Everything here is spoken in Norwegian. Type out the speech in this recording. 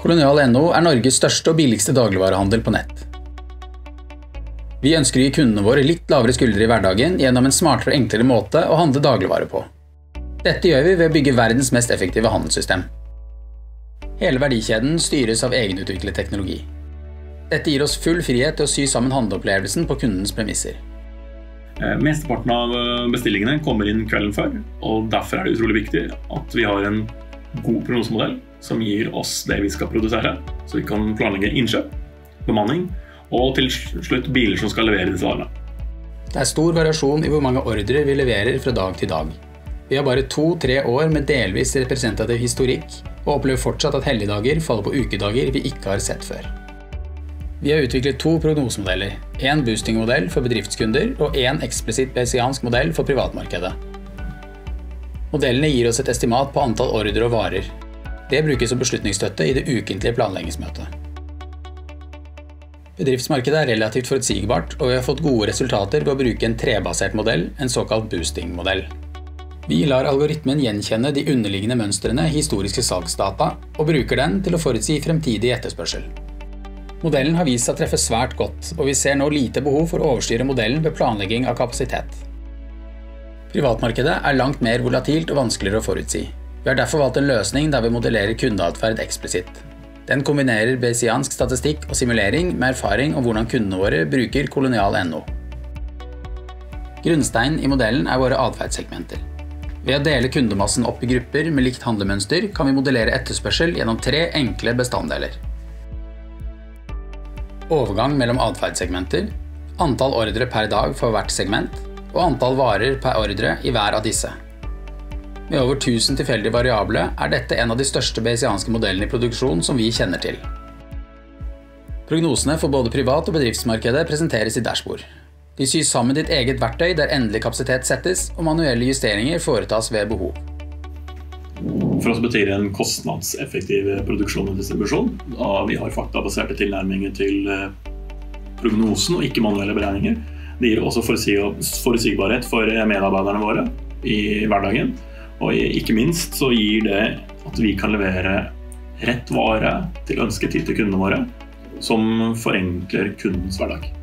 Kolonial.no er Norges største og billigste dagligvarehandel på nett. Vi ønsker å gi kundene våre litt lavere skuldre i hverdagen gjennom en smartere og enklere måte å handle dagligvare på. Dette gjør vi ved å bygge verdens mest effektive handelssystem. Hele verdikjeden styres av egenutviklet teknologi. Dette gir oss full frihet til å sy sammen handleopplevelsen på kundens premisser. Mesteparten av bestillingene kommer inn kvelden før, og derfor er det utrolig viktig at vi har en god prognosemodell som gir oss det vi skal produsere, så vi kan planlegge innkjøp, bemanning og til slutt biler som skal levere disse varene. Det er stor variasjon i hvor mange ordrer vi leverer fra dag til dag. Vi har bare 2-3 år med delvis representativ historikk, og opplever fortsatt at helligdager faller på ukedager vi ikke har sett før. Vi har utviklet 2 prognosemodeller, en boostingmodell for bedriftskunder og en eksplisitt bayesiansk modell for privatmarkedet. Modellene gir oss et estimat på antall ordrer og varer. Det brukes som beslutningsstøtte i det ukentlige planleggingsmøtet. Bedriftsmarkedet er relativt forutsigbart, og vi har fått gode resultater ved å bruke en trebasert modell, en såkalt boostingmodell. Vi lar algoritmen gjenkjenne de underliggende mønstrene i historiske salgsdata, og bruker den til å forutsi fremtidig etterspørsel. Modellen har vist seg å treffe svært godt, og vi ser nå lite behov for å overstyre modellen ved planlegging av kapasitet. Privatmarkedet er langt mer volatilt og vanskeligere å forutsi. Vi har derfor valgt en løsning der vi modellerer kundeatferd eksplisitt. Den kombinerer bayesiansk statistikk og simulering med erfaring om hvordan kundene våre bruker Kolonial.no. Grunnsteinen i modellen er våre atferdssegmenter. Ved å dele kundemassen opp i grupper med likt handlemønster kan vi modellere etterspørsel gjennom 3 enkle bestanddeler. Overgang mellom atferdssegmenter, antall ordre per dag for hvert segment, og antall varer per ordre i hver av disse. Med over 1000 tilfeldige variable er dette en av de største bayesianske modellene i produksjon som vi kjenner til. Prognosene for både privat- og bedriftsmarkedet presenteres i dashbord. De sys sammen ditt eget verktøy der endelig kapasitet settes, og manuelle justeringer foretas ved behov. For oss betyr det en kostnadseffektiv produksjon og distribusjon, da vi har faktabaserte tilnærminger til prognosen og ikke manuelle beregninger. Det gir også forutsigbarhet for medarbeiderne våre i hverdagen, og ikke minst så gir det at vi kan levere rett vare til ønsket tid til kundene våre, som forenkler kundens hverdag.